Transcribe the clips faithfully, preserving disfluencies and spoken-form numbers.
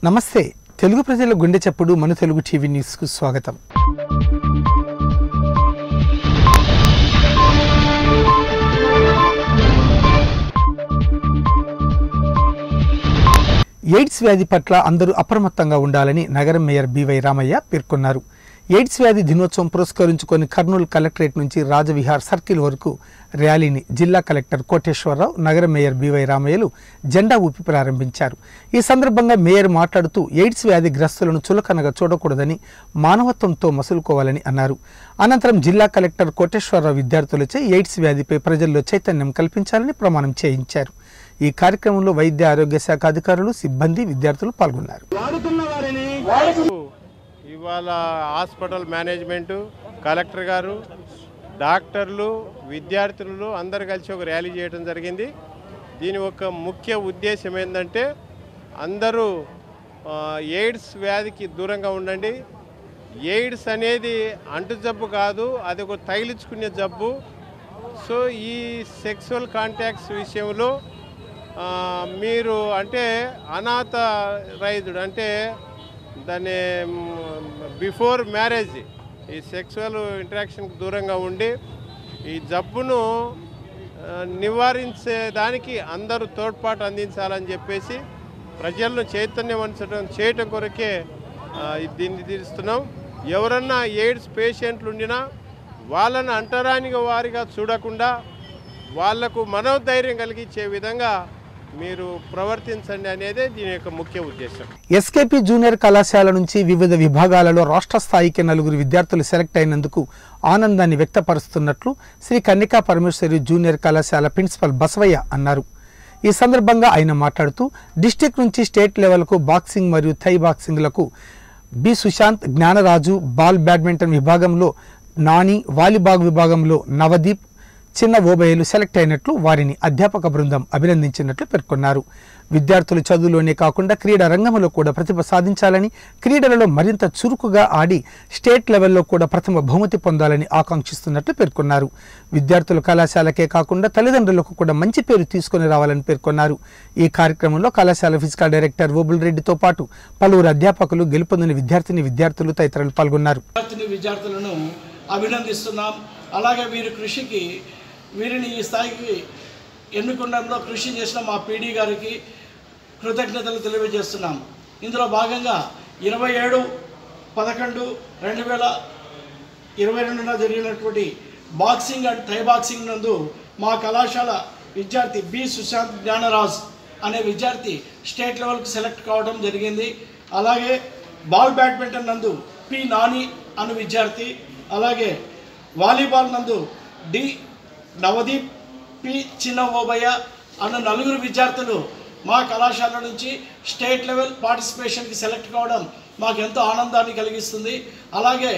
నమస్తే తెలుగు ప్రజల గుండె చప్పుడు మన తెలుగు టీవీ న్యూస్ కు స్వాగతం. ఎయిడ్స్ వ్యాధి పట్ల అందరూ అప్రమత్తంగా ఉండాలని నగరం మేయర్ బివై రామయ్య పేర్కొన్నారు. ఎయిడ్స్ వ్యాధి దినోత్సవం పురస్కరించుకొని కర్నూలు కలెక్టరేట్ నుంచి రాజవిహార్ సర్కిల్ వరకు ర్యాలీని జిల్లా కలెక్టర్ కోటేశ్వరరావు, నగర మేయర్ బివై రామయ్యలు జెండా ఊపి ప్రారంభించారు. ఈ సందర్భంగా మేయర్ మాట్లాడుతూ ఎయిడ్స్ వ్యాధి గ్రస్తులను చులకనగా చూడకూడదని, మానవత్వంతో మసులుకోవాలని అన్నారు. అనంతరం జిల్లా కలెక్టర్ కోటేశ్వరరావు విద్యార్థులచే ఎయిడ్స్ వ్యాధిపై ప్రజల్లో చైతన్యం కల్పించాలని ప్రమాణం చేయించారు. ఈ కార్యక్రమంలో వైద్య ఆరోగ్య శాఖ అధికారులు, సిబ్బంది, విద్యార్థులు పాల్గొన్నారు. ఇవాళ హాస్పిటల్ మేనేజ్మెంటు, కలెక్టర్ గారు, డాక్టర్లు, విద్యార్థులు అందరు కలిసి ఒక ర్యాలీ చేయడం జరిగింది. దీని ఒక ముఖ్య ఉద్దేశం ఏంటంటే అందరూ ఎయిడ్స్ వ్యాధికి దూరంగా ఉండండి. ఎయిడ్స్ అనేది అంటు జబ్బు కాదు, అది ఒక తగిలించుకునే జబ్బు. సో ఈ సెక్సువల్ కాంటాక్ట్స్ విషయంలో మీరు అంటే అనాథ రైతుడు అంటే దాన్ని బిఫోర్ మ్యారేజ్ ఈ సెక్సువల్ ఇంటరాక్షన్కి దూరంగా ఉండి ఈ జబ్బును నివారించేదానికి అందరూ తోడ్పాటు అందించాలని చెప్పేసి ప్రజలను చైతన్యవంతం చేయటం కొరకే దీన్ని తీరుస్తున్నాం. ఎవరన్నా ఎయిడ్స్ పేషెంట్లు ఉండినా వాళ్ళని అంటరానిగా వారిగా చూడకుండా వాళ్లకు మనోధైర్యం కలిగించే విధంగా మీరు ప్రవర్తించండి అనేదే దీని యొక్క ముఖ్య ఉద్దేశం. ఎస్కేపీ జూనియర్ కళాశాల నుంచి వివిధ విభాగాలలో రాష్ట్ర స్థాయికి నలుగురు విద్యార్థులు సెలెక్ట్ అయినందుకు ఆనందాన్ని వ్యక్తపరుస్తున్నట్లు శ్రీ కన్నికా పరమేశ్వరి జూనియర్ కళాశాల ప్రిన్సిపల్ బసవయ్య అన్నారు. ఈ సందర్భంగా ఆయన మాట్లాడుతూ డిస్టిక్ నుంచి స్టేట్ లెవెల్కు బాక్సింగ్ మరియు థై బాక్సింగ్లకు B Sushant, Gnanaraju, ball badminton విభాగంలో నాని, వాలీబాల్ విభాగంలో నవదీప్, చిన్న ఓబయ్యలు సెలెక్ట్ అయినట్లు వారిని అధ్యాపక బృందం అభినందించినట్లు పేర్కొన్నారు. విద్యార్థులు చదువులోనే కాకుండా క్రీడా రంగంలో కూడా ప్రతిభ సాధించాలని, క్రీడలలో మరింత చురుకుగా ఆడి స్టేట్ లెవెల్లో కూడా ప్రథమ బహుమతి పొందాలని ఆకాంక్షిస్తున్నట్లు పేర్కొన్నారు. విద్యార్థులు కళాశాలకే కాకుండా తల్లిదండ్రులకు కూడా మంచి పేరు తీసుకుని రావాలని పేర్కొన్నారు. ఈ కార్యక్రమంలో కళాశాల ఫిజికల్ డైరెక్టర్ ఓబుల్ రెడ్డితో పాటు పలువురు అధ్యాపకులు, గెలుపొందిన విద్యార్థిని విద్యార్థులు తదితరులు పాల్గొన్నారు. విద్యార్థులను అభినందిస్తున్నాం. అలాగే వీరి కృషికి వీరిని ఈ స్థాయికి ఎన్నుకోవడంలో కృషి చేసిన మా పీడీ గారికి కృతజ్ఞతలు తెలియజేస్తున్నాం. ఇందులో భాగంగా ఇరవై ఏడు పదకొండు రెండు వేల ఇరవై రెండున జరిగినటువంటి బాక్సింగ్ అండ్ థై బాక్సింగ్ నందు మా కళాశాల విద్యార్థి బి సుశాంత్ జ్ఞానరాజ్ అనే విద్యార్థి స్టేట్ లెవెల్కి సెలెక్ట్ కావడం జరిగింది. అలాగే బాల్ బ్యాడ్మింటన్ నందు పి నాని అనే విద్యార్థి, అలాగే వాలీబాల్ నందు డి నవదీప్, పి చిన్న ఓబయ్య అన్న నలుగురు విద్యార్థులు మా కళాశాల నుంచి స్టేట్ లెవెల్ పార్టిసిపేషన్కి సెలెక్ట్ కావడం మాకు ఎంతో ఆనందాన్ని కలిగిస్తుంది. అలాగే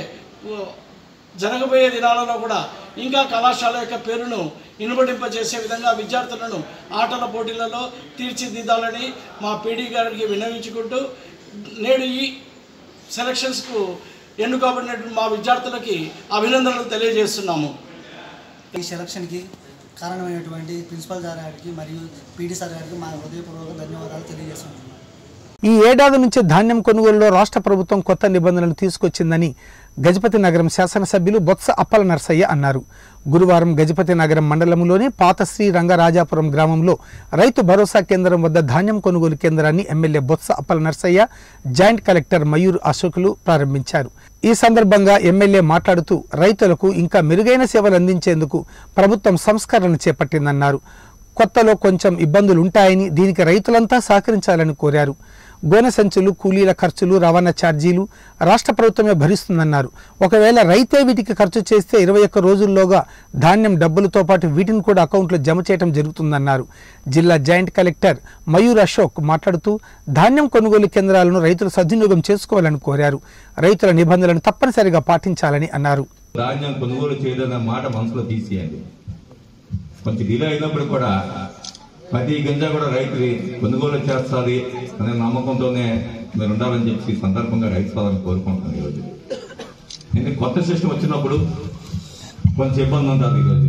జరగబోయే దినాలలో కూడా ఇంకా కళాశాల యొక్క పేరును ఇనుబడింపజేసే విధంగా విద్యార్థులను ఆటల పోటీలలో తీర్చిదిద్దాలని మా పీడీ గారికి విన్నవించుకుంటూ నేడు ఈ సెలక్షన్స్కు ఎన్నుకోబడినటువంటి మా విద్యార్థులకి అభినందనలు తెలియజేస్తున్నాము. ఈ సెలక్షన్కి కారణమైనటువంటి ప్రిన్సిపల్ సార్ గారికి మరియు పీడీ సార్ గారికి మా హృదయపూర్వక ధన్యవాదాలు తెలియజేస్తున్నాము. ఈ ఏడాది నుంచి ధాన్యం కొనుగోలులో రాష్ట్ర ప్రభుత్వం కొత్త నిబంధనలు తీసుకొచ్చిందని గజపతి నగరం శాసనసభ్యులు బొత్స అప్పల నర్సయ్య అన్నారు. గురువారం గజపతి నగరం మండలంలోని పాత శ్రీ రంగరాజాపురం గ్రామంలో రైతు భరోసా కేంద్రం వద్ద ధాన్యం కొనుగోలు కేంద్రాన్ని MLA Botsa Appala Narsayya, joint collector Mayur అశోకులు ప్రారంభించారు. ఈ సందర్భంగా ఎమ్మెల్యే మాట్లాడుతూ రైతులకు ఇంకా మెరుగైన సేవలు అందించేందుకు ప్రభుత్వం సంస్కరణ చేపట్టిందన్నారు. కొత్తలో కొంచెం ఇబ్బందులు ఉంటాయని, దీనికి రైతులంతా సహకరించాలని కోరారు. గోనె సంచులు, కూలీల ఖర్చులు, రవాణా ఛార్జీలు రాష్ట్ర ప్రభుత్వమే భరిస్తుందన్నారు. ఒకవేళ రైతే వీటికి ఖర్చు చేస్తే ఇరవై ఒక్క రోజుల్లోగా ధాన్యం డబ్బులతో పాటు వీటిని కూడా అకౌంట్లో జమ చేయడం జరుగుతుందన్నారు. జిల్లా జాయింట్ కలెక్టర్ మయూర్ అశోక్ మాట్లాడుతూ ధాన్యం కొనుగోలు కేంద్రాలను రైతులు సద్వినియోగం చేసుకోవాలని కోరారు. రైతుల నిబంధనలను తప్పనిసరిగా పాటించాలని అన్నారు. ధాన్యం కొనుగోలు చేయదన్న మాట మనసులో తీసేయండి. కొంచెం డిలే అయినప్పుడు కూడా ప్రతి గింజ కూడా రైతు కొనుగోలు చేస్తుంది అనే నమ్మకంతోనే మీరు ఉండాలని చెప్పి సందర్భంగా రైతు సోదరులను కోరుకుంటున్నాను. ఈరోజు ఎందుకంటే కొత్త సిస్టమ్ వచ్చినప్పుడు కొంచెం ఇబ్బంది ఉంటుంది. ఈరోజు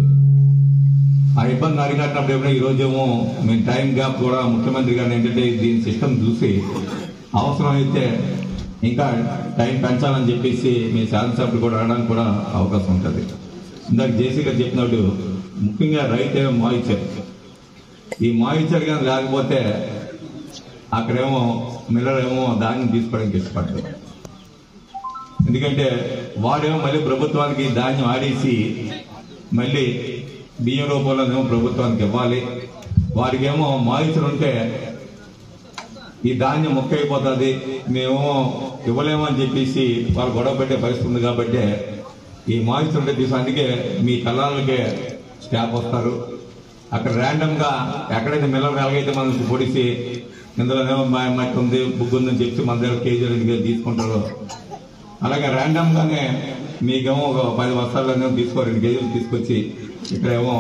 ఆ ఇబ్బంది అరికట్టినప్పుడు ఎప్పుడైనా ఈరోజేమో మేము టైం గ్యాప్ కూడా ముఖ్యమంత్రి గారిని ఏంటంటే దీని సిస్టమ్ చూసి అవసరమైతే ఇంకా టైం పెంచాలని చెప్పేసి మీ శాసనసభ్యులు కూడా రావడానికి కూడా అవకాశం ఉంటుంది. ఇందాక జేసీ గారు చెప్పినట్టు ముఖ్యంగా రైతు ఏమో మాయిచ్చారు. ఈ మాయిచ్చారు కానీ లేకపోతే అక్కడేమో మిల్లర్ ఏమో ధాన్యం తీసుకోవడానికి ఇష్టపడతారు. ఎందుకంటే వాడేమో మళ్ళీ ప్రభుత్వానికి ధాన్యం ఆడేసి మళ్ళీ బియ్యం రూపంలోనేమో ప్రభుత్వానికి ఇవ్వాలి. వాడికేమో మాయిచరు ఉంటే ఈ ధాన్యం మొక్క అయిపోతుంది, మేము ఇవ్వలేము అని చెప్పేసి వాళ్ళు గొడవ పెట్టే పరిస్థితి ఉంది. కాబట్టి ఈ మాయిచరు ఉంటే తీసు అందుకే మీ కళ్ళాలకే స్టాఫ్ వస్తారు. అక్కడ ర్యాండమ్ గా ఎక్కడైతే మిల్లర్ ఎలాగైతే మనకు పొడిసి ఇందులోనేమో మట్టి ఉంది బుగ్గు ఉందని చెప్పి మన దగ్గర కేజీ రెండు కేజీ తీసుకుంటారు. అలాగే ర్యాండమ్ గానే మీకేమో ఒక పది బస్తాల్లో తీసుకో రెండు కేజీలు తీసుకొచ్చి ఇక్కడేమో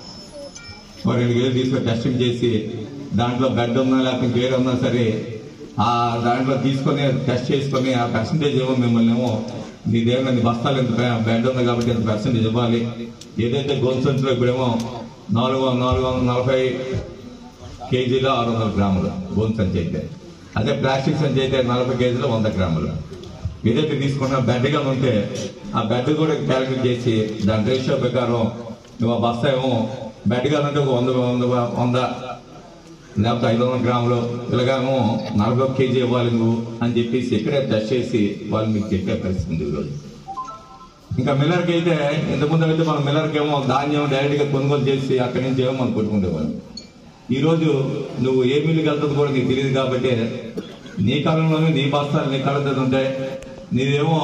రెండు కేజీలు తీసుకొని టెస్టింగ్ చేసి దాంట్లో బెడ్ ఉన్నా లేకపోతే ఇంకేదో ఉన్నా సరే ఆ దాంట్లో తీసుకొని టెస్ట్ చేసుకొని ఆ పర్సంటేజ్ ఏమో మిమ్మల్ని ఏమో మీ దగ్గర నీ బస్తాలు ఎంత బెడ్ ఉంది కాబట్టి ఎంత పర్సంటేజ్ ఇవ్వాలి. ఏదైతే గోల్ సంచులో ఇప్పుడేమో నాలుగు నాలుగు వందల నలభై కేజీలు ఆరు వందల గ్రాములు గోల్ సంచి అయితే, అదే ప్లాస్టిక్ సంచి అయితే నలభై కేజీలు వంద గ్రాములు. ఏదైతే తీసుకున్న బెడ్గా ఉంటే ఆ బెడ్ కూడా క్యాలిక్యులేట్ చేసి దాని రేషియో ప్రకారం నువ్వు ఆ బస్తా ఏమో బెడ్గా ఉంటే ఒక వంద వంద వంద లేకపోతే ఐదు వందల గ్రాములు ఇలాగేమో నలభై ఒక కేజీ ఇవ్వాలి నువ్వు అని చెప్పేసి ఇక్కడే టెస్ట్ చేసి వాళ్ళు మీకు చెప్పే పరిస్థితి ఈరోజు. ఇంకా మిల్లర్కి అయితే ఇంతకుముందు అయితే మనం మిల్లర్కి ఏమో ధాన్యం డైరెక్ట్ గా కొనుగోలు చేసి అక్కడి నుంచి ఏమో మనం కొట్టుకుంటేవాళ్ళం. ఈ రోజు నువ్వు ఏ మిల్లుకి వెళ్తుంది కూడా నీకు తెలియదు. కాబట్టి నీ కాలంలోనే నీ బస్తాలు నీ కళ్ళతో ఉంటాయి. నీదేమో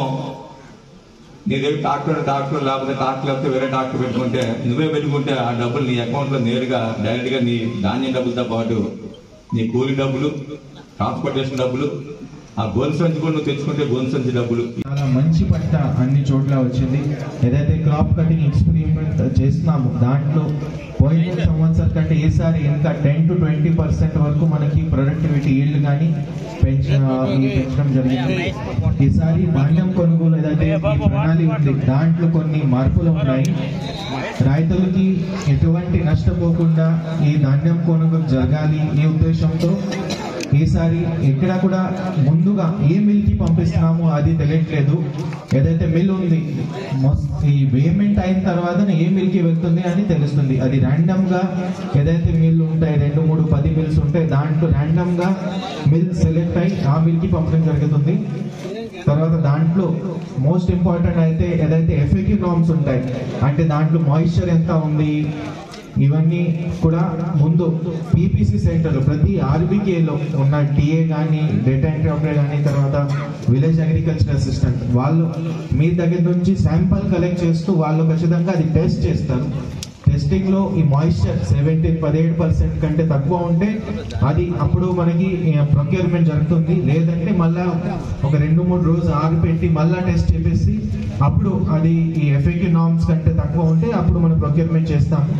నీ దగ్గర ట్రాక్టర్ ట్రాక్టర్ లేకపోతే ట్రాక్టర్ లేకపోతే వేరే ట్రాక్టర్ పెట్టుకుంటే నువ్వే పెట్టుకుంటే ఆ డబ్బులు నీ అకౌంట్ లో నేరుగా డైరెక్ట్ గా నీ ధాన్యం డబ్బులతో పాటు నీ కూలీ డబ్బులు, ట్రాన్స్పోర్టేషన్ డబ్బులు, ఆ గోల్ సంచి కూడా నువ్వు తెచ్చుకుంటే గోల్ సంచి డబ్బులు. చాలా మంచి పంట అన్ని చోట్ల వచ్చింది. ఏదైతే క్రాప్ కటింగ్ ఎక్స్పెరిమెంట్ చేస్తున్నాము దాంట్లో పోయిన సంవత్సరం కంటే ఈసారి ఇంకా టెన్ టు ట్వంటీ పర్సెంట్ వరకు మనకి ప్రొడక్టివిటీ ఈల్డ్ కానీ పెంచడం జరిగింది. ఈసారి ధాన్యం కొనుగోలు ఏదైతే ఈ ప్రణాళిక ఉంది దాంట్లో కొన్ని మార్పులు ఉన్నాయి. రైతులకి ఎటువంటి నష్టపోకుండా ఈ ధాన్యం కొనుగోలు జరగాలి ఈ ఉద్దేశంతో ఈసారి ఎక్కడ కూడా ముందుగా ఏ మిల్ కి పంపిస్తున్నామో అది తెలియట్లేదు. ఏదైతే మిల్ ఉంది ఈ పేమెంట్ అయిన తర్వాత ఏ మిల్ కి వెళ్తుంది అని తెలుస్తుంది. అది ర్యాండమ్ గా ఏదైతే మిల్ ఉంటాయి రెండు మూడు పది మిల్స్ ఉంటాయి దాంట్లో ర్యాండమ్ గా మిల్ సెలెక్ట్ అయి ఆ మిల్ కి పంపడం జరుగుతుంది. తర్వాత దాంట్లో మోస్ట్ ఇంపార్టెంట్ అయితే ఏదైతే ఎఫ్ఏక్యూ నార్మ్స్ ఉంటాయి అంటే దాంట్లో మాయిశ్చర్ ఎంత ఉంది ఇవన్నీ కూడా ముందు పీపీసీ సెంటర్లు ప్రతి ఆర్బీకేలో ఉన్న టీఏ కానీ డేటా ఎంట్రీ ఆపరేటర్ కానీ తర్వాత విలేజ్ అగ్రికల్చర్ అసిస్టెంట్ వాళ్ళు మీ దగ్గర నుంచి శాంపుల్ కలెక్ట్ చేస్తూ వాళ్ళు ఖచ్చితంగా అది టెస్ట్ చేస్తారు. టెస్టింగ్ లో ఈ మాయిశ్చర్ సెవెంటీన్ పదిహేడు పర్సెంట్ కంటే తక్కువ ఉంటే అది అప్పుడు మనకి ప్రొక్యూర్మెంట్ జరుగుతుంది. లేదంటే మళ్ళా ఒక రెండు మూడు రోజులు ఆగిపెట్టి మళ్ళా టెస్ట్ చేసి అప్పుడు అది ఈ ఎఫ్ఏక్యూ నార్మ్స్ కంటే తక్కువ ఉంటే అప్పుడు మనం ప్రొక్యూర్మెంట్ చేస్తాము.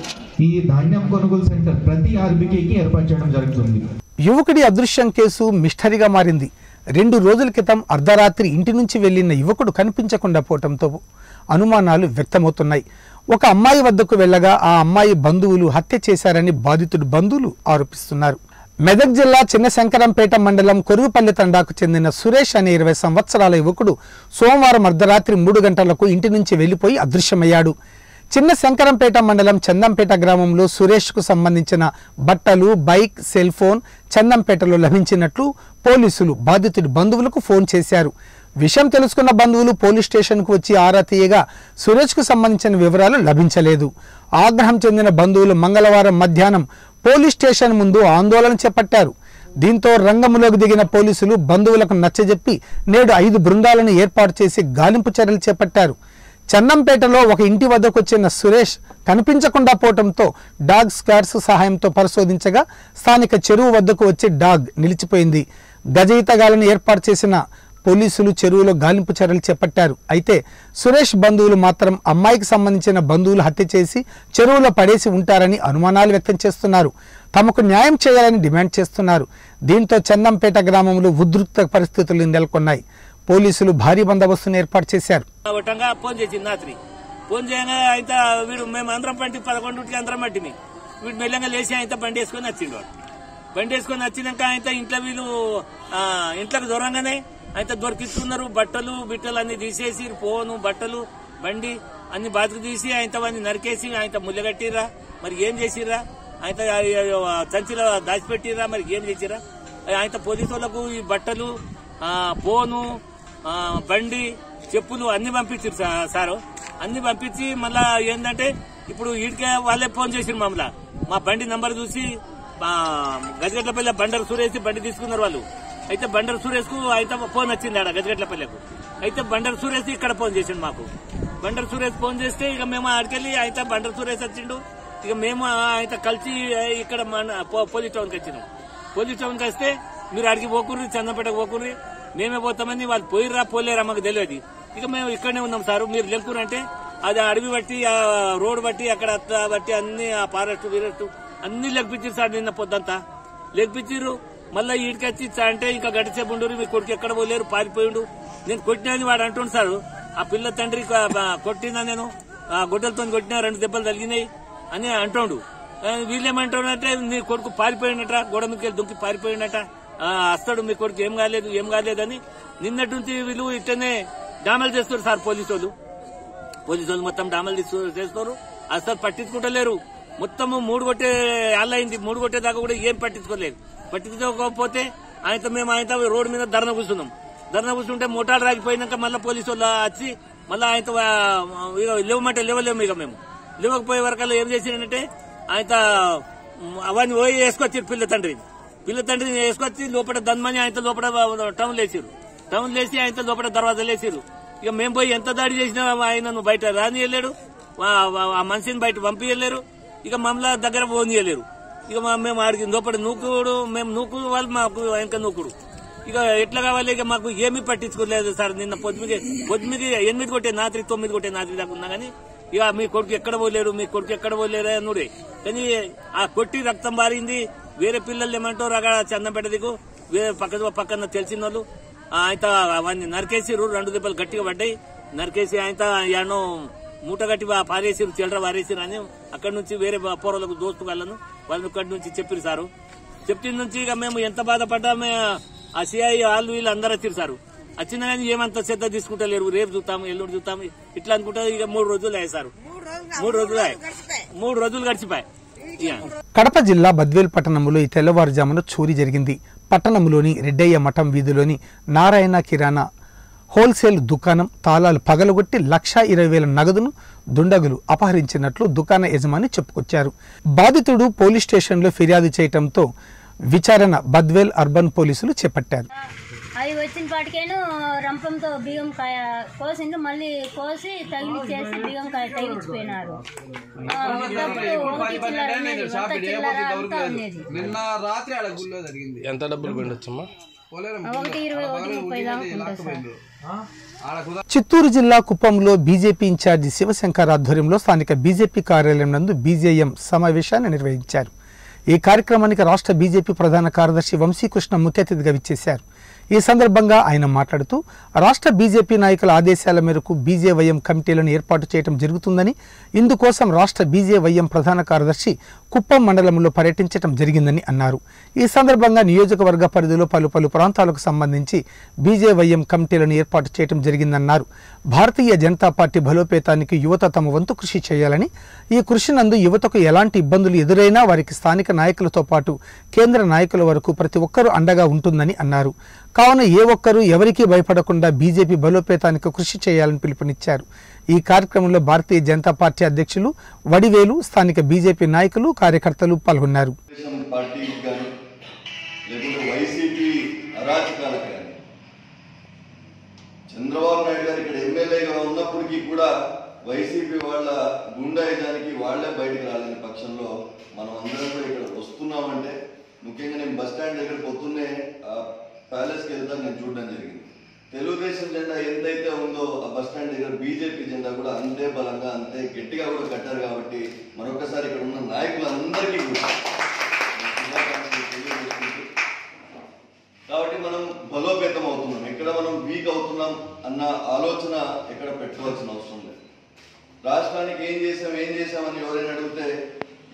ఈ ధాన్యం కొనుగోలు సెంటర్ ప్రతి ఆర్బీకేకి ఏర్పాటు చేయడం జరుగుతుంది. యువకుడి అదృశ్యం కేసు మిస్టరీగా మారింది. రెండు రోజుల క్రితం అర్ధరాత్రి ఇంటి నుంచి వెళ్లిన యువకుడు కనిపించకుండా పోవడంతో అనుమానాలు వ్యక్తమవుతున్నాయి. ఒక అమ్మాయి వద్దకు వెళ్లగా ఆ అమ్మాయి బంధువులు హత్య చేశారని బాధితుడు బంధువులు ఆరోపిస్తున్నారు. మెదక్ జిల్లా చిన్నశంకరంపేట మండలం కొరుగుపల్లి తండాకు చెందిన సురేష్ అనే ఇరవై సంవత్సరాల యువకుడు సోమవారం అర్ధరాత్రి మూడు గంటలకు ఇంటి నుంచి వెళ్లిపోయి అదృశ్యమయ్యాడు. చిన్న శంకరంపేట మండలం చందంపేట గ్రామంలో సురేష్కు సంబంధించిన బట్టలు, బైక్, సెల్ ఫోన్ చందంపేటలో లభించినట్లు పోలీసులు బాధితుడి బంధువులకు ఫోన్ చేశారు. విషయం తెలుసుకున్న బంధువులు పోలీస్ స్టేషన్కు వచ్చి ఆరా తీయగా సురేష్కు సంబంధించిన వివరాలు లభించలేదు. ఆగ్రహం చెందిన బంధువులు మంగళవారం మధ్యాహ్నం పోలీస్ స్టేషన్ ముందు ఆందోళన చేపట్టారు. దీంతో రంగంలోకి దిగిన పోలీసులు బంధువులకు నచ్చజెప్పి నేడు ఐదు బృందాలను ఏర్పాటు చేసి గాలింపు చర్యలు చేపట్టారు. చందంపేటలో ఒక ఇంటి వద్దకు వచ్చిన సురేష్ కనిపించకుండా పోవడంతో డాగ్ స్క్వాడ్స్ సహాయంతో పరిశోధించగా స్థానిక చెరువు వద్దకు వచ్చి డాగ్ నిలిచిపోయింది. గజ ఈతగాలను ఏర్పాటు చేసిన పోలీసులు చెరువులో గాలింపు చర్యలు చేపట్టారు. అయితే సురేష్ బంధువులు మాత్రం అమ్మాయికి సంబంధించిన బంధువులు హత్య చేసి చెరువులో పడేసి ఉంటారని అనుమానాలు వ్యక్తం చేస్తున్నారు. తమకు న్యాయం చేయాలని డిమాండ్ చేస్తున్నారు. దీంతో చందంపేట గ్రామంలో ఉద్రిక్త పరిస్థితులు నెలకొన్నాయి. పోలీసులు భారీ బందోబస్తును ఏర్పాటు చేశారు. ఫోన్ చేసింది రాత్రి. ఫోన్ చేయగా అయితే వీడు మేము అందరం పంటి పదకొండుకి అందరం పట్టి వీడు మెల్లగా లేచి అయితే బండి వేసుకొని వచ్చిండు. బండి వేసుకొని వచ్చినాక ఆయన ఇంట్లో వీళ్ళు ఇంట్లోకి దూరంగానే ఆయన దొరికిస్తున్నారు. బట్టలు బిట్టలు అన్ని తీసేసి ఫోను బట్టలు బండి అన్ని బాతుకు తీసి ఆయన వాడిని నరికేసి ఆయన ముళ్ళగట్టిర్రా, మరి ఏం చేసిర్రా, ఆయన సంచిలో దాచిపెట్టిర్రా, మరి ఏం చేసిర్రా. ఆయన పోలీసు వాళ్ళకు ఈ బట్టలు ఫోను బండి చెప్పులు అన్ని పంపించారు సారు. అన్ని పంపించి మళ్ళా ఏంటంటే ఇప్పుడు ఈడికే వాళ్ళే ఫోన్ చేసిరు మమ్మల్ని. మా బండి నంబర్ చూసి గజగట్లపల్లి బండర్ సురేష్ బండి తీసుకున్నారు వాళ్ళు. అయితే బండర్ సురేష్ కు అయితే ఫోన్ వచ్చింది ఆడ గజగట్లపల్లికు. అయితే బండర్ సురేష్ ఇక్కడ ఫోన్ చేసిండు మాకు. బండర్ సురేష్ ఫోన్ చేస్తే ఇక మేము ఆడికెళ్ళి అయితే బండర్ సురేష్ వచ్చిండు. ఇక మేము అయితే కలిసి ఇక్కడ పోలీస్ టౌన్ కి వచ్చినాం. పోలీస్ టౌన్ కి వస్తే మీరు అడిగి పోకుర్రి, చందంపేటకు పోకుర్రి, మేమే పోతామని వాళ్ళు పోయిర్రా పోలేరా మాకు తెలియదు. ఇక మేము ఇక్కడనే ఉన్నాం సార్, మీరు లెక్కురు అంటే అది అడవి బట్టి ఆ రోడ్డు బట్టి అక్కడ బట్టి అన్ని ఆ ఫారెస్ట్ వీరెస్ట్ అన్ని లెక్కిపించారు సార్. నిన్న పొద్దంతా లెక్కిపించారు. మళ్ళీ ఈడికొచ్చి అంటే ఇంకా గడిచేపు ఉండరు, మీ కొడుకు ఎక్కడ పోలేరు పారిపోయిండు, నేను కొట్టినని వాడు అంటుండు సార్. ఆ పిల్ల తండ్రి కొట్టినా, నేను ఆ గుడ్డలతో కొట్టినా, రెండు దెబ్బలు తగిలినాయి అని అంటుండు. వీళ్ళేమంటారంటే నీ కొడుకు పారిపోయినట, గోడ మీదకి దుంకి పారిపోయినట, వస్తాడు మీ కొడుకు, ఏం కాలేదు ఏం కాలేదని నిన్నటి నుంచి వీళ్ళు ఇట్టనే డామలు చేస్తారు సార్. పోలీసు వాళ్ళు పోలీసు వాళ్ళు మొత్తం డామలు చేస్తారు. అసలు పట్టించుకుంటలేరు. మొత్తం మూడు కొట్టే అయింది, మూడు కొట్టేదాకా కూడా ఏం పట్టించుకోలేదు. పట్టించుకోకపోతే ఆయన మేము ఆయన రోడ్డు మీద ధర్నా కూర్చున్నాం. ధర్నా కూర్చుంటే మోటార్ రాగిపోయినాక మళ్ళీ పోలీసు వాళ్ళు వచ్చి మళ్ళీ ఆయన లేవమంటే లేవలేము. ఇక మేము లేవకపోయే వరకల్లా ఏం చేసిందంటే ఆయన అవన్నీ పోయి వేసుకొచ్చారు. పిల్ల తండ్రి పిల్ల తండ్రిని వేసుకొచ్చి లోపల దంమని ఆయన లోపల టౌన్ లేచారు. టౌన్ లేచి ఆయన లోపల దర్వాజాలు వేసారు. ఇక మేము పోయి ఎంత దాడి చేసినా ఆయనను బయట రానియలేడు, ఆ మనిషిని బయట పంపించలేరు, ఇక మమ్మల్ని దగ్గర పోనీయలేరు. ఇక మేము ఆడికి లోపల నూకుడు, మేము నూకు వాళ్ళు మాకు వెనక నూకుడు. ఇక ఎట్లా కావాలి, ఇక మాకు ఏమీ పట్టించుకోలేదు సార్. నిన్న పొద్దుమిది పొద్దుమిది ఎనిమిది కొట్టే నాత్రి తొమ్మిది కొట్టే నాత్రి దాకా ఉన్నా కానీ ఇక మీ కొడుకు ఎక్కడ పోలేరు, మీ కొడుకు ఎక్కడ పోలేరు అనుడే. కానీ ఆ కొట్టి రక్తం బారింది. వేరే పిల్లలు ఏమంటారు అక్కడ చందంపేట దిగు వేరే పక్క పక్కన తెలిసిన వాళ్ళు ఆయన అవన్నీ నరికేసిరు. రెండు దెబ్బలు గట్టిగా పడ్డాయి. నరికేసి ఆయన యానో మూట గట్టి పారేసిరు, చిల్లర పారేసిరు అని అక్కడి నుంచి వేరే పోరలకు దోస్తు వాళ్ళను వాళ్ళని అక్కడి నుంచి చెప్పిరు సారు. చెప్పిన నుంచి ఇక మేము ఎంత బాధపడ్డా ఆ సిఐ వాళ్ళు వీళ్ళు అందరూ వచ్చారు సారు. వచ్చినా కానీ ఏమంత శ్రద్ధ తీసుకుంటలేరు. రేపు చూస్తాము, ఎల్లుండి చూస్తాము ఇట్లా అనుకుంటా. ఇక మూడు రోజులు అయ్యాయి సార్, మూడు రోజులు మూడు రోజులు గడిచిపోయాయి. కడప జిల్లా బద్వేల్ పట్టణంలో ఈ తెల్లవారుజామున చోరీ జరిగింది. పట్టణంలోని రెడ్డయ్య మఠం వీధిలోని నారాయణ కిరాణా హోల్సేల్ దుకాణం తాళాలు పగలగొట్టి లక్షా ఇరవై వేల నగదును దుండగులు అపహరించినట్లు దుకాణ యజమాని చెప్పుకొచ్చారు. బాధితుడు పోలీస్ స్టేషన్లో ఫిర్యాదు చేయడంతో విచారణ బద్వేల్ అర్బన్ పోలీసులు చేపట్టారు. అవి వచ్చిన పాటికేను రంపంతో బియ్యంకాయ కోసిండు, మళ్ళీ కోసి తగిలిచ్చేసి బియ్యంకాయ తగిలిచ్చిపోయినారు. ఎంత డబ్బులు పోయిండొచ్చమ్మా? ఒకటి ఇరవై ఒకటి ముప్పై దాకా. చిత్తూరు జిల్లా కుప్పంలో బీజేపీ ఇన్ఛార్జి శివశంకర్ ఆధ్వర్యంలో స్థానిక బీజేపీ కార్యాలయం నందు బీజేఎం సమావేశాన్ని నిర్వహించారు. ఈ కార్యక్రమానికి రాష్ట్ర బీజేపీ ప్రధాన కార్యదర్శి వంశీకృష్ణ ముఖ్య అతిథిగా విచ్చేశారు. ఈ సందర్భంగా ఆయన మాట్లాడుతూ రాష్ట్ర బీజేపీ నాయకుల ఆదేశాల మేరకు బీజేవైఎం కమిటీలను ఏర్పాటు చేయడం జరుగుతుందని, ఇందుకోసం రాష్ట్ర బీజేవైఎం ప్రధాన కార్యదర్శి కుప్పం మండలంలో పర్యటించడం జరిగిందని అన్నారు. ఈ సందర్భంగా నియోజకవర్గ పరిధిలో పలు పలు ప్రాంతాలకు సంబంధించి బీజేవైఎం కమిటీలను ఏర్పాటు చేయడం జరిగిందన్నారు. భారతీయ జనతా పార్టీ బలోపేతానికి యువత తమ వంతు కృషి చేయాలని, ఈ కృషి నందు యువతకు ఎలాంటి ఇబ్బందులు ఎదురైనా వారికి స్థానిక నాయకులతో పాటు కేంద్ర నాయకుల వరకు ప్రతి ఒక్కరూ అండగా ఉంటుందని అన్నారు. కావున ఏ ఒక్కరూ ఎవరికీ భయపడకుండా బీజేపీ బలోపేతానికి కృషి చేయాలని పిలుపునిచ్చారు. ఈ కార్యక్రమంలో భారతీయ జనతా పార్టీ అధ్యక్షులు వడివేలు, స్థానిక బీజేపీ నాయకులు, కార్యకర్తలు పాల్గొన్నారు. చంద్రబాబు నాయుడు గారు ఇక్కడ ఎమ్మెల్యేగా ఉన్నప్పటికీ కూడా వైసీపీ వాళ్ళ గుండాయిజానికి వాళ్లే బయటకు రాలేని పక్షంలో మనం అందరం కూడా ఇక్కడ వస్తున్నామంటే, ముఖ్యంగా నేను బస్ స్టాండ్ దగ్గర పొద్దున్నే ప్యాలెస్కి వెళ్తా నేను చూడడం జరిగింది. తెలుగుదేశం జెండా ఎంతైతే ఉందో ఆ బస్ స్టాండ్ దగ్గర బీజేపీ జెండా కూడా అంతే బలంగా అంతే గట్టిగా కూడా కట్టారు. కాబట్టి మరొకసారి ఇక్కడ ఉన్న నాయకులందరికీ కూడా కాబట్టి మనం బలోపేతం అవుతున్నాం, ఎక్కడ మనం వీక్ అవుతున్నాం అన్న ఆలోచన ఎక్కడ పెట్టుకోవాల్సిన అవసరం లేదు. రాష్ట్రానికి ఏం చేసాం ఏం చేసామని ఎవరైనా అడిగితే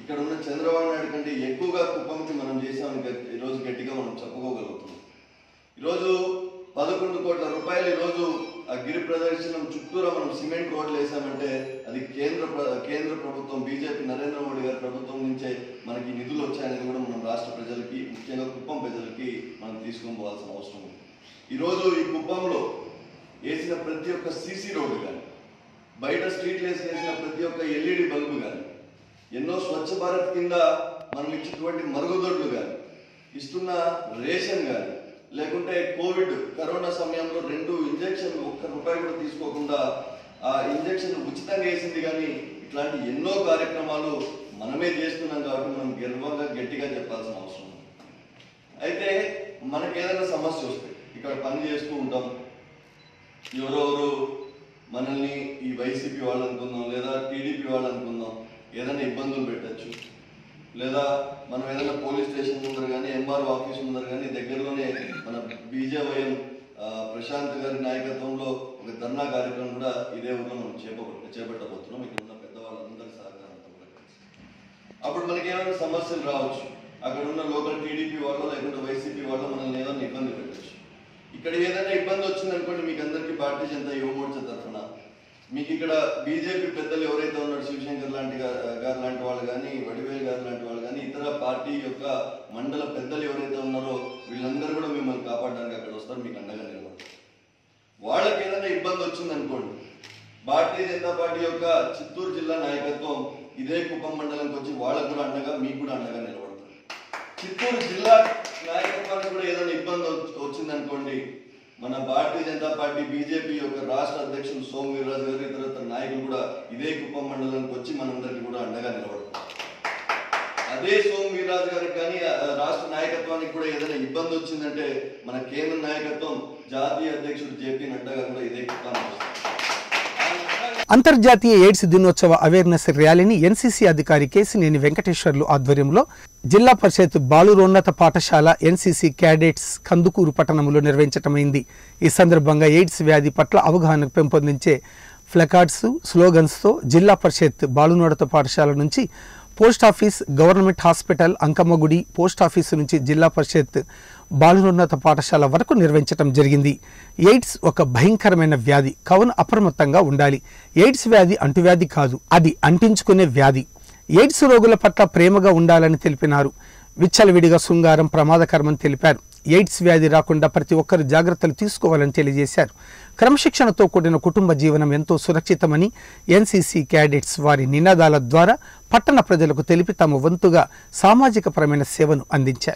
ఇక్కడ ఉన్న చంద్రబాబు నాయుడు కంటే ఎక్కువగా కుప్పంకి మనం చేసామని ఈరోజు గట్టిగా మనం చెప్పుకోగలుగుతున్నాం. ఈరోజు పదకొండు కోట్ల రూపాయలు ఈరోజు ఆ గిరి ప్రదర్శనం చుట్టూరా మనం సిమెంట్ రోడ్లు వేసామంటే అది కేంద్ర కేంద్ర ప్రభుత్వం బీజేపీ నరేంద్ర మోడీ గారి ప్రభుత్వం నుంచే మనకి నిధులు వచ్చాయనేది కూడా మనం రాష్ట్ర ప్రజలకి ముఖ్యంగా కుప్పం ప్రజలకి మనం తీసుకొని పోవాల్సిన అవసరం ఉంది. ఈరోజు ఈ కుప్పంలో వేసిన ప్రతి ఒక్క సీసీ రోడ్డు కానీ, బయట స్ట్రీట్ లైట్స్ వేసిన ప్రతి ఒక్క ఎల్ఈడి బల్బు కానీ, ఎన్నో స్వచ్ఛ భారత్ కింద మనం ఇచ్చినటువంటి మరుగుదొడ్లు కానీ, ఇస్తున్న రేషన్ కానీ, లేకుంటే కోవిడ్ కరోనా సమయంలో రెండు ఇంజక్షన్లు ఒక్క రూపాయి కూడా తీసుకోకుండా ఆ ఇంజక్షన్ ఉచితంగా వేసింది కానీ, ఇట్లాంటి ఎన్నో కార్యక్రమాలు మనమే చేస్తున్నాం కాబట్టి మనం గర్వంగా గట్టిగా చెప్పాల్సిన అవసరం ఉంది. అయితే మనకు ఏదైనా సమస్య వస్తే ఇక్కడ పని చేస్తూ ఉంటాం, ఎవరెవరు మనల్ని ఈ వైసీపీ వాళ్ళు అనుకుందాం లేదా టీడీపీ వాళ్ళు అనుకుందాం ఏదైనా ఇబ్బందులు పెట్టచ్చు, లేదా మనం ఏదైనా పోలీస్ స్టేషన్ ముందర కానీ ఎంఆర్ఓ ఆఫీస్ ముందర కానీ దగ్గరలోనే మన బీజేవైఎం ప్రశాంత్ గారి నాయకత్వంలో ఒక ధర్నా కార్యక్రమం కూడా ఇదే ఊరిలో మనం చేప చేపట్టబోతున్నాం ఇక్కడ ఉన్న పెద్దవాళ్ళందరి సహకారంతో కూడా. అప్పుడు మనకి ఏమైనా సమస్యలు రావచ్చు, అక్కడ ఉన్న లోకల్ టీడీపీ వాళ్ళు లేకుంటే వైసీపీ వాళ్ళు మనల్ని ఏదైనా ఇబ్బంది పెట్టచ్చు. ఇక్కడ ఏదైనా ఇబ్బంది వచ్చింది అనుకోండి, మీకు అందరికీ భారతీయ జనతా యువ మోర్చా తరఫున మీకు ఇక్కడ బీజేపీ పెద్దలు ఎవరైతే ఉన్నారో శివశంకర్ లాంటి గారు లాంటి వాళ్ళు కానీ, వడివేలు గారు లాంటి వాళ్ళు కానీ, ఇతర పార్టీ యొక్క మండల పెద్దలు ఎవరైతే ఉన్నారో వీళ్ళందరూ కూడా మిమ్మల్ని కాపాడడానికి అక్కడ వస్తారు, మీకు అండగా నిలబడతారు. వాళ్ళకి ఏదైనా ఇబ్బంది వచ్చింది అనుకోండి, భారతీయ జనతా పార్టీ యొక్క చిత్తూరు జిల్లా నాయకత్వం ఇదే కుప్పం మండలంకి వచ్చి వాళ్ళకు కూడా అండగా మీకు కూడా అండగా నిలబడతారు. చిత్తూరు జిల్లా నాయకత్వానికి కూడా ఏదైనా ఇబ్బంది వచ్చిందనుకోండి, మన భారతీయ జనతా పార్టీ బీజేపీ యొక్క రాష్ట్ర అధ్యక్షులు సోము వీర్రాజు గారు ఇతర ఇతర నాయకులు కూడా ఇదే కుప్పం మండలానికి వచ్చి మనందరికీ కూడా అండగా నిలబడతారు. అదే సోము వీర్రాజు గారికి కానీ రాష్ట్ర నాయకత్వానికి కూడా ఏదైనా ఇబ్బంది వచ్చిందంటే మన కేంద్ర నాయకత్వం జాతీయ అధ్యక్షుడు జేపీ నడ్డా గారు కూడా ఇదే కుప్పానికి వస్తారు. అంతర్జాతీయ ఎయిడ్స్ దినోత్సవ అవేర్నెస్ ర్యాలీని ఎన్సీసీ అధికారి కేసినేని వెంకటేశ్వర్లు ఆధ్వర్యంలో జిల్లా పరిషత్ బాలురోన్నత పాఠశాల ఎన్సీసీ క్యాడెట్స్ కందుకూరు పట్టణంలో నిర్వహించటమైంది. ఈ సందర్భంగా ఎయిడ్స్ వ్యాధి పట్ల అవగాహన పెంపొందించే ఫ్లకార్డ్స్, స్లోగన్స్తో జిల్లా పరిషత్ బాలురోన్నత పాఠశాల నుంచి పోస్టాఫీస్, గవర్నమెంట్ హాస్పిటల్, అంకమ్మగుడి, పోస్టాఫీసు నుంచి జిల్లా పరిషత్ బాలురోన్నత పాఠశాల వరకు నిర్వహించడం జరిగింది. ఎయిడ్స్ ఒక భయంకరమైన వ్యాధి కావున అప్రమత్తంగా ఉండాలి. ఎయిడ్స్ వ్యాధి అంటువ్యాధి కాదు, అది అంటించుకునే వ్యాధి. ఎయిడ్స్ రోగుల పట్ల ప్రేమగా ఉండాలని తెలిపినారు. విచ్చలవిడిగా శృంగారం ప్రమాదకరమని తెలిపారు. ఎయిడ్స్ వ్యాధి రాకుండా ప్రతి ఒక్కరు జాగ్రత్తలు తీసుకోవాలని తెలియజేశారు. క్రమశిక్షణతో కూడిన కుటుంబ జీవనం ఎంతో సురక్షితమని ఎన్సీసీ క్యాడెట్స్ వారి నినాదాల ద్వారా పట్టణ ప్రజలకు తెలిపి తమ వంతుగా సామాజిక పరమైన సేవను అందించారు.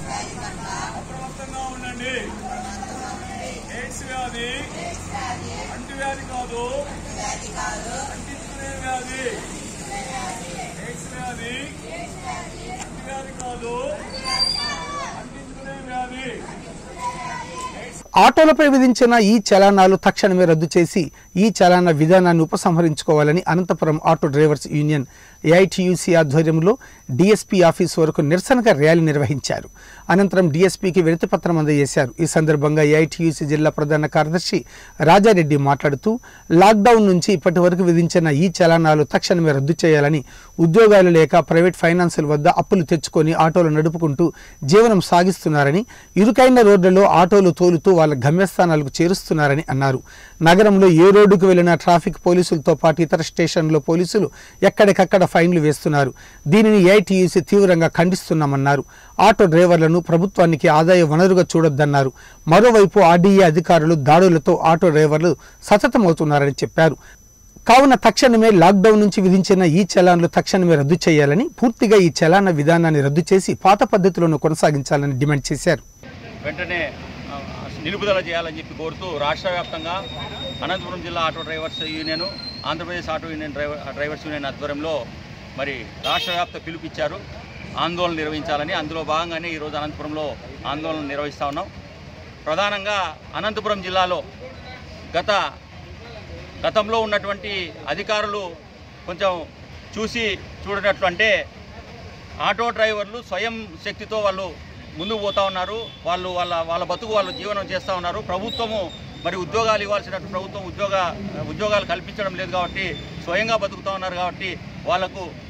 ఆటోలపై విధించిన ఈ చలానాలు తక్షణమే రద్దు చేసి ఈ చలానా విధానాన్ని ఉపసంహరించుకోవాలని Anantapur auto drivers union AITUC ఆధ్వర్యంలో డీఎస్పీ ఆఫీస్ వరకు నిరసనగా ర్యాలీ నిర్వహించారు. అనంతరం డీఎస్పీకి వినతిపత్రం అందజేశారు. ఈ సందర్భంగా ఏఐటీయూసీ జిల్లా ప్రధాన కార్యదర్శి రాజారెడ్డి మాట్లాడుతూ లాక్డౌన్ నుంచి ఇప్పటి వరకు విధించిన ఈ చలానాలు తక్షణమే రద్దు చేయాలని, ఉద్యోగాలు లేక ప్రైవేట్ ఫైనాన్సుల వద్ద అప్పులు తెచ్చుకొని ఆటోలు నడుపుకుంటూ జీవనం సాగిస్తున్నారని, ఇరుకైన రోడ్లలో ఆటోలు తోలుతూ వాళ్ళ గమ్యస్థానాలకు చేరుస్తున్నారని అన్నారు. నగరంలో ఏ రోడ్డుకు వెళ్లినా ట్రాఫిక్ పోలీసులతో పాటు ఇతర స్టేషన్లో పోలీసులు ఎక్కడికక్కడ ఫైన్లు వేస్తున్నారు. దీనిని ఏఐటీయూసీ తీవ్రంగా ఖండిస్తున్నామన్నారు. ఆటో డ్రైవర్లను ప్రభుత్వానికి ఆదాయ వనరుగా చూడొద్దన్నారు. మరోవైపు ఆర్డీఏ అధికారులు దాడులతో ఆటో డ్రైవర్లు సతతమవుతున్నారని చెప్పారు. కావున తక్షణమే లాక్డౌన్ నుంచి విధించిన ఈ చలాన్లు తక్షణమే రద్దు చేయాలని, పూర్తిగా ఈ చలాన విధానాన్ని రద్దు చేసి పాత పద్ధతిలోనూ కొనసాగించాలని డిమాండ్ చేశారు. వెంటనే నిలుపుదల చేయాలని చెప్పి కోరుతూ రాష్ట్ర వ్యాప్తంగా అనంతపురం జిల్లా auto drivers union, Andhra Pradesh auto union driver drivers union ఆధ్వర్యంలో మరి రాష్ట్ర వ్యాప్త పిలుపిచ్చారు ఆందోళన నిర్వహించాలని. అందులో భాగంగానే ఈరోజు అనంతపురంలో ఆందోళన నిర్వహిస్తూ ఉన్నాం. ప్రధానంగా అనంతపురం జిల్లాలో గత గతంలో ఉన్నటువంటి అధికారులు కొంచెం చూసి చూడనట్లు, అంటే ఆటో డ్రైవర్లు స్వయం శక్తితో వాళ్ళు ముందుకు పోతూ ఉన్నారు. వాళ్ళు వాళ్ళ వాళ్ళ బతుకు వాళ్ళు జీవనం చేస్తూ ఉన్నారు. ప్రభుత్వము మరి ఉద్యోగాలు ఇవ్వాల్సినట్టు ప్రభుత్వం ఉద్యోగ ఉద్యోగాలు కల్పించడం లేదు కాబట్టి స్వయంగా బతుకుతూ ఉన్నారు. కాబట్టి వాళ్లకు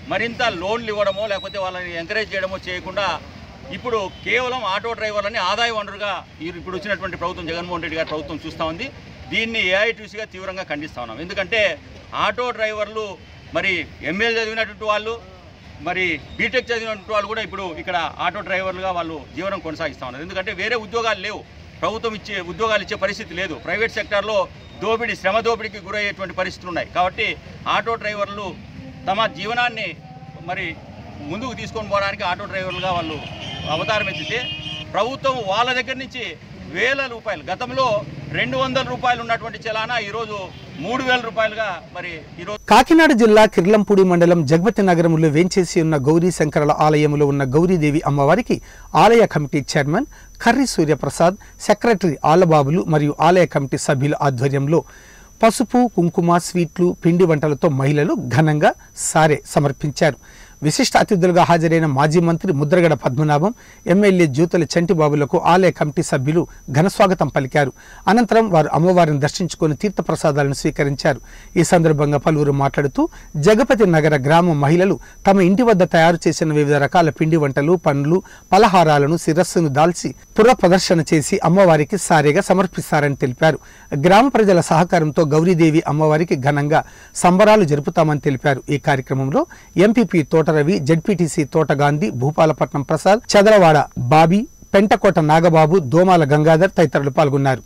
మరింత లోన్లు ఇవ్వడమో లేకపోతే వాళ్ళని ఎంకరేజ్ చేయడమో చేయకుండా ఇప్పుడు కేవలం ఆటో డ్రైవర్లని ఆదాయ వనరుగా ఇప్పుడు వచ్చినటువంటి ప్రభుత్వం జగన్మోహన్ రెడ్డి గారి ప్రభుత్వం చూస్తూ ఉంది. దీన్ని ఏఐటీసీగా తీవ్రంగా ఖండిస్తూ ఉన్నాం. ఎందుకంటే ఆటో డ్రైవర్లు మరి ఎంఏ చదివినటువంటి వాళ్ళు మరి బీటెక్ చదివినటువంటి వాళ్ళు కూడా ఇప్పుడు ఇక్కడ ఆటో డ్రైవర్లుగా వాళ్ళు జీవనం కొనసాగిస్తూ ఉన్నారు. ఎందుకంటే వేరే ఉద్యోగాలు లేవు, ప్రభుత్వం ఇచ్చే ఉద్యోగాలు ఇచ్చే పరిస్థితి లేదు, ప్రైవేట్ సెక్టార్లో దోపిడీ శ్రమ దోపిడీకి గురయ్యేటువంటి పరిస్థితులు ఉన్నాయి. కాబట్టి ఆటో డ్రైవర్లు తమ జీవనాన్ని మరి ముందుకు తీసుకొని పోవడానికి ఆటో డ్రైవర్లుగా వాళ్ళు అవతారం ఎత్తితే ప్రభుత్వం వాళ్ళ దగ్గర నుంచి వేల రూపాయలు, గతంలో రెండు వందల రూపాయలు ఉన్నటువంటి చలానా ఈరోజు మూడు వేల రూపాయలుగా మరి ఈరోజు. కాకినాడ జిల్లా కిర్లంపూడి మండలం జగపతి నగరంలో వేంచేసి ఉన్న గౌరీ శంకరుల ఆలయంలో ఉన్న గౌరీదేవి అమ్మవారికి ఆలయ committee chairman Karri Suryaprasad, secretary ఆలబాబులు మరియు ఆలయ కమిటీ సభ్యుల ఆధ్వర్యంలో పసుపు, కుంకుమ, స్వీట్లు, పిండి వంటలతో మహిళలు ఘనంగా సారె సమర్పించారు. విశిష్ట అతిథులుగా హాజరైన మాజీ మంత్రి ముద్రగడ పద్మనాభం, ఎమ్మెల్యే జ్యోతుల చంటిబాబులకు ఆలయ కమిటీ సభ్యులు ఘనస్వాగతం పలికారు. అనంతరం వారు అమ్మవారిని దర్శించుకుని తీర్థప్రసాదాలను స్వీకరించారు. ఈ సందర్భంగా పలువురు మాట్లాడుతూ జగపతి నగర గ్రామ మహిళలు తమ ఇంటి వద్ద తయారు చేసిన వివిధ రకాల పిండి వంటలు, పండ్లు, పలహారాలను శిరస్సును దాల్చి పుర ప్రదర్శన చేసి అమ్మవారికి సారెగా సమర్పిస్తారని తెలిపారు. గ్రామ ప్రజల సహకారంతో గౌరీదేవి అమ్మవారికి ఘనంగా సంబరాలు జరుపుతామని తెలిపారు. ఈ కార్యక్రమంలో ఎంపీపీ తోటరవి, జెడ్పీటీసీ తోట గాంధీ, భూపాలపట్నం ప్రసాద్, చదరవాడ బాబీ, పెంటకోట నాగబాబు, దోమాల గంగాధర్ తదితరులు పాల్గొన్నారు.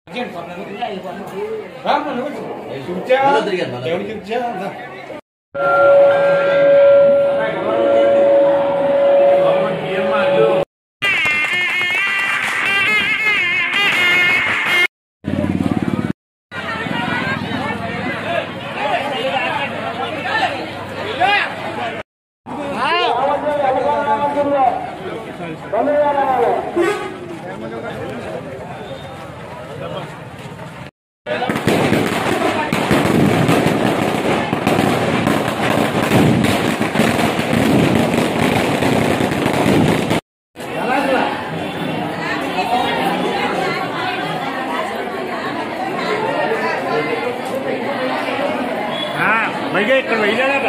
ఇక్కడ వెళ్ళారా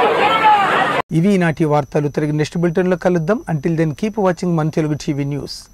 ఇవి నాటి వార్తలు. తిరిగి నెక్స్ట్ బులెటిన్లో కలుద్దాం. అంటిల్ దెన్ కీప్ వాచింగ్ మన తెలుగు టీవీ న్యూస్.